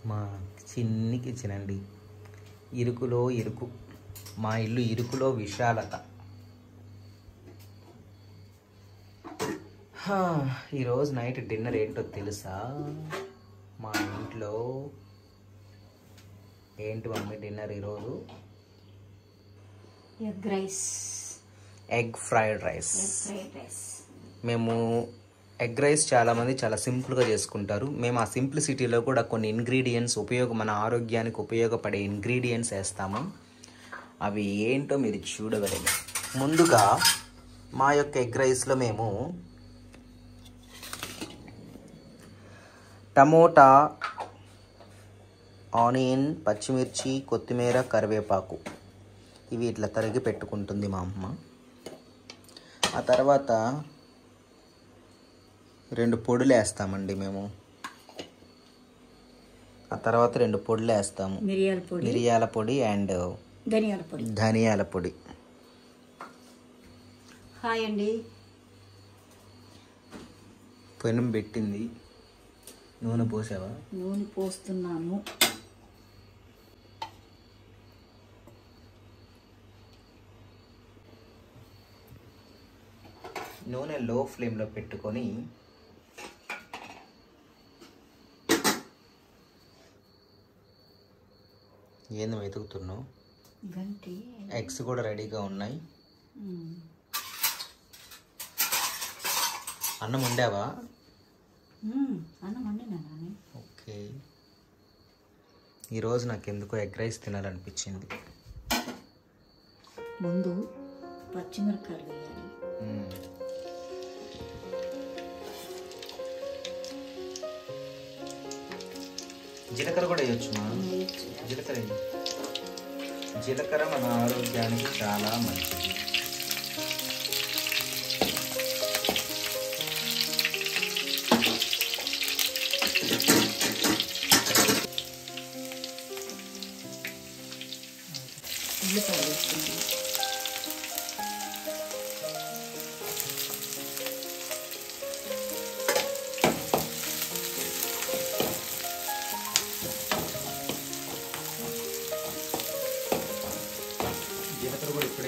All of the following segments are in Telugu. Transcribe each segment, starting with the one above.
మా చిన్ని కిచెన్ అండి. ఇరుకులో ఇరుకు. మా ఇల్లు ఇరుకులో విశాలత. ఈరోజు నైట్ డిన్నర్ ఏంటో తెలుసా? మా ఇంట్లో ఏంటి మమ్మీ డిన్నర్ ఈరోజు? Egg rice, egg fried rice. మేము ఎగ్ రైస్ చాలామంది చాలా సింపుల్గా చేసుకుంటారు. మేము ఆ సింప్లిసిటీలో కూడా కొన్ని ఇంగ్రీడియంట్స్ మన ఆరోగ్యానికి ఉపయోగపడే ఇంగ్రీడియంట్స్ వేస్తాము. అవి ఏంటో మీరు చూడగలరు. ముందుగా మా యొక్క ఎగ్ రైస్లో మేము టమోటా, ఆనియన్, పచ్చిమిర్చి, కొత్తిమీర, కరివేపాకు ఇవి ఇట్లా తరిగి పెట్టుకుంటుంది మా అమ్మ. ఆ తర్వాత 2 పొడులు వేస్తామండి మేము. ఆ తర్వాత 2 పొడులు వేస్తాము, మిరియాల పొడి అండ్ ధనియాల పొడి. హాయ్ అండి. పెనం పెట్టింది. నూనె పోసావా? నూనె పోస్తున్నాను. నూనె లో ఫ్లేమ్లో పెట్టుకొని ఏంది వెతుకుతున్నావు? ఎగ్స్ కూడా రెడీగా ఉన్నాయి. అన్నం వండావా? అన్నం వండినా. ఓకే. ఈరోజు నాకు ఎందుకో ఎగ్ రైస్ తినాలనిపించింది. ముందు పచ్చిమిరపకాయలు వేయాలి. జీలకర్ర కూడా వేయొచ్చు. జీలకర్ర మన ఆరోగ్యానికి చాలా మంచిది. ఉల్లిపాయలు వేసుకుంటాం. జీలకర్ర కూడా ఇప్పుడే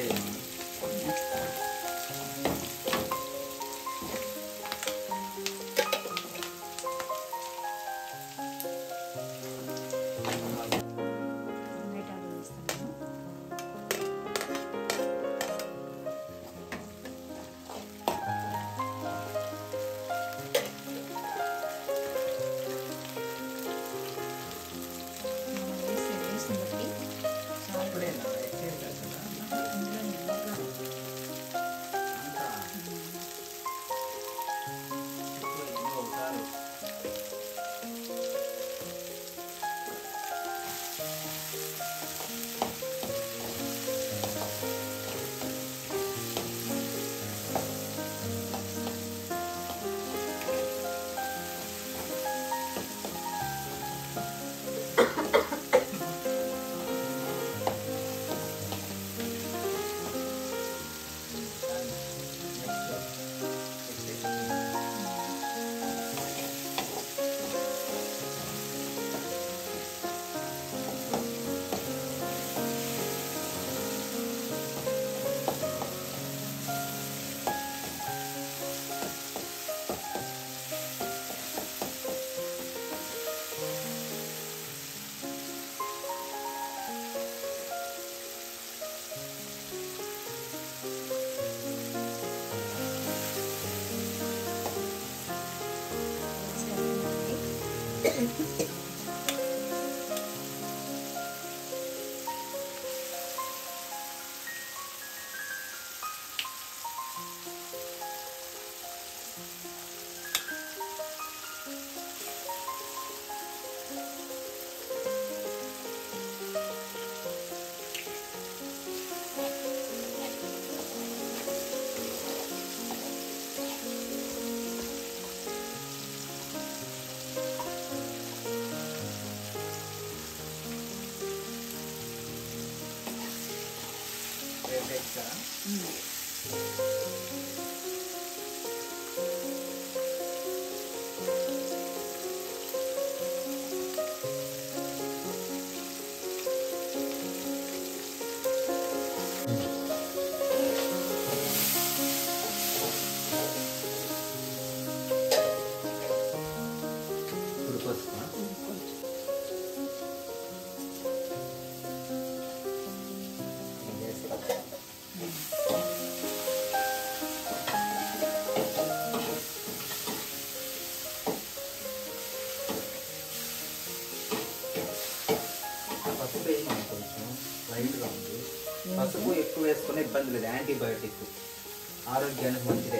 పసుపు ఎక్కువ వేసుకునే ఇబ్బంది లేదు, యాంటీబయాటిక్ ఆరోగ్యానికి మంచిదే.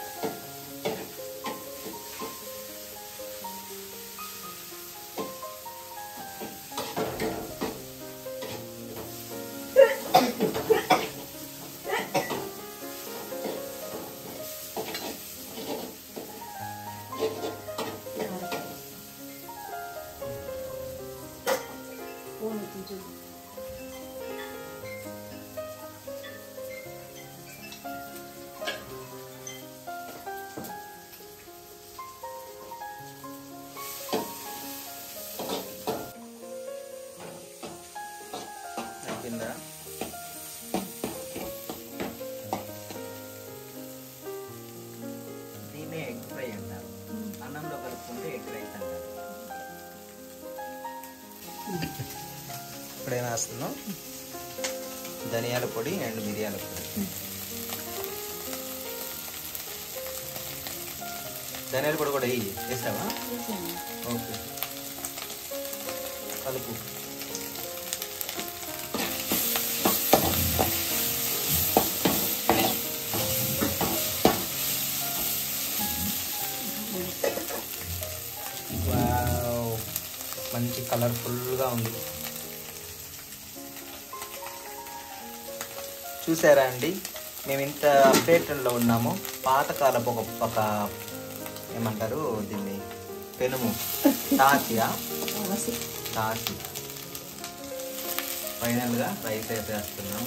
దీన్నే ఎగ్ ఫ్రై అంటారు, అన్నంలో కలుపుకుంటే ఎగ్ రైస్ అంటారు. ఇప్పుడేనా వేస్తున్నాం ధనియాల పొడి అండ్ మిరియాల పొడి. ధనియాల పొడి కూడా వేసావా? ఓకే, కలుపు. మంచి కలర్ఫుల్గా ఉంది. చూసారా అండి, మేము ఇంత అప్డేటెడ్లో ఉన్నాము. పాతకాలపు ఒక ఏమంటారు దీన్ని, పెనుము, తాసియా, తాసి. ఫైనల్గా రైస్ వేసేస్తున్నాం.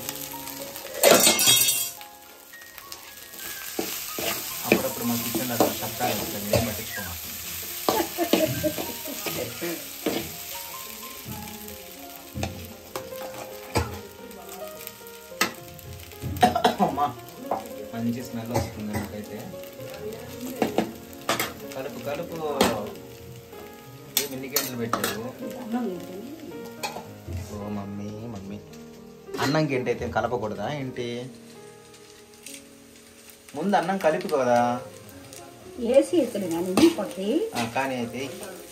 అప్పుడప్పుడు మా కిచెన్ అట్లా చక్కగా వస్తుంది, ఏం పట్టించుకోమా. అమ్మా మంచి స్మెల్ వస్తుంది నాకైతే. కలుపు కలుపు. ఎన్ని గంటలు పెట్టావు? ఓ మమ్మీ మమ్మీ, అన్నంకి ఏంటైతే కలపకూడదా ఏంటి? ముందు అన్నం కలిపి కదా కానీ అయితే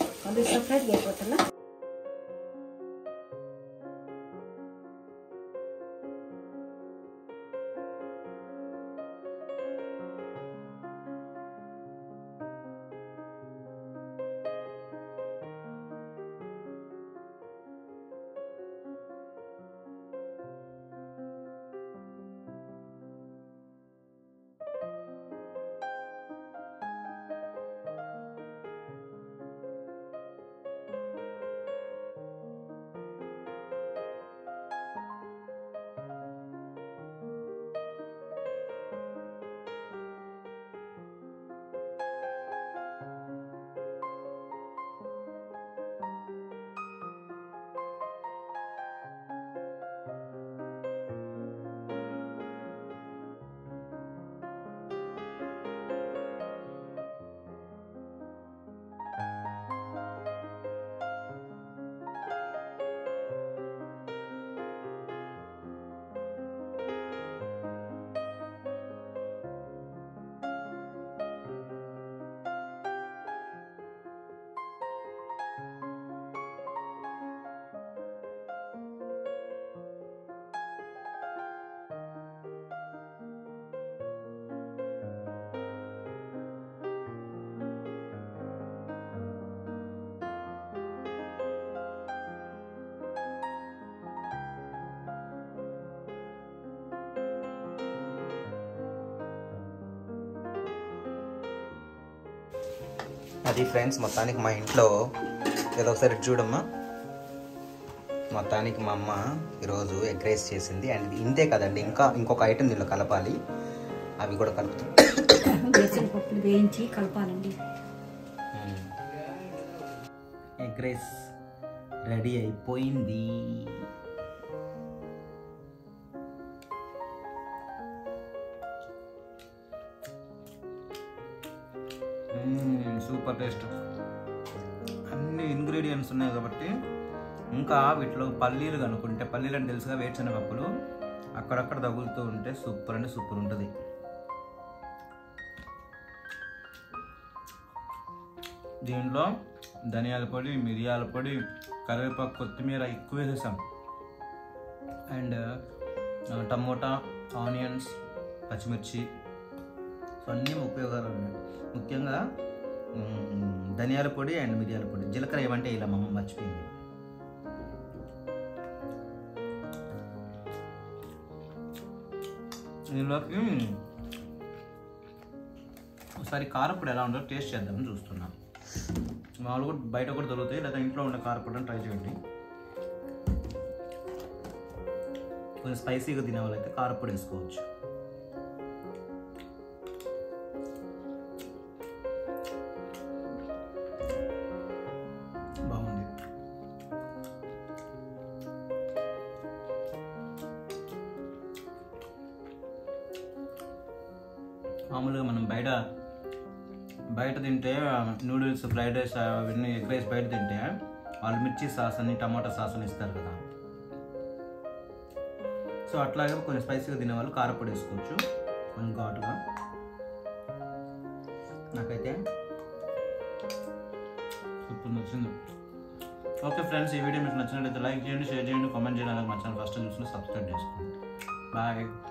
అది ఫ్రెండ్స్. మొత్తానికి మా ఇంట్లో ఏదో ఒకసారి చూడమ్మా, మొత్తానికి మా అమ్మ ఈరోజు ఎగ్ రైస్ చేసింది. అండ్ ఇంతే కదండి, ఇంకొక ఐటెం దీనిలో కలపాలి, అవి కూడా కలుపుతాం. పప్పులు వేయించి కలపాలండి. ఎగ్ రైస్ రెడీ అయిపోయింది. Super taste. అన్ని ఇంగ్రీడియంట్స్ ఉన్నాయి కాబట్టి. ఇంకా వీటిలో పల్లీలు కనుక్కుంటే, పల్లీలు అని తెలుసుగా, వేరుశనగ పప్పులు అక్కడక్కడ తగులుతూ ఉంటే సూపర్ అంటే సూపర్ ఉంటుంది. దీంట్లో ధనియాల పొడి, మిరియాల పొడి, కరివేపాకు, కొత్తిమీర ఎక్కువ వేసేసాం. అండ్ టమోటా, ఆనియన్స్, పచ్చిమిర్చి, సో అన్నీ ఉపయోగాలు ఉన్నాయి. ముఖ్యంగా ధనియాల పొడి అండ్ మిరియాల పొడి. జీలకర్ర ఏమంటే ఇలా మా అమ్మ మర్చిపోయింది. దీనిలోకి ఒకసారి కారపొడి ఎలా ఉందో టేస్ట్ చేద్దామని చూస్తున్నాం. మామూలుగా బయట కూడా దొరుకుతాయి, లేదా ఇంట్లో ఉండే కారపొడిని ట్రై చేయండి. కొంచెం స్పైసీగా తినే వాళ్ళైతే కారపొడి వేసుకోవచ్చు. బాగుంది. మామూలుగా మనం బయట తింటే నూడిల్స్, ఫ్రైడ్ రైస్, అవన్నీ ఎగ్ రైస్ బయట తింటే వాళ్ళు మిర్చి సాస్ అని, టమాటా సాస్ అని ఇస్తారు కదా. సో అట్లాగే కొంచెం స్పైసీగా తినేవాళ్ళు కారపొడి వేసుకోవచ్చు, కొంచెం ఘాటుగా. నాకైతే సూపర్ నచ్చింది. ఓకే ఫ్రెండ్స్, ఈ వీడియో మీకు నచ్చినట్లయితే లైక్ చేయండి, షేర్ చేయండి, కామెంట్ చేయండి. అలాగే మా ఛానల్ ఫస్ట్ చూసిన సబ్స్క్రైబ్ చేసుకోండి. బాయ్.